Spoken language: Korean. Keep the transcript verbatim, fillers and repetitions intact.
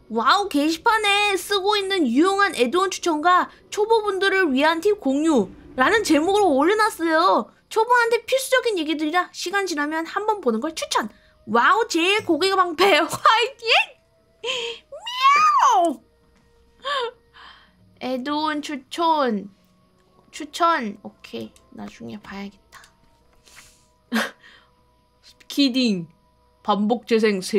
와우, 게시판에 쓰고 있는 유용한 애드온 추천과 초보분들을 위한 팁 공유 라는 제목으로 올려놨어요. 초보한테 필수적인 얘기들이라 시간 지나면 한번 보는 걸 추천. 와우, 제일 고객 방패 화이팅! 미야오! 애드온 추천 추천 오케이, 나중에 봐야겠다. 키딩 반복 재생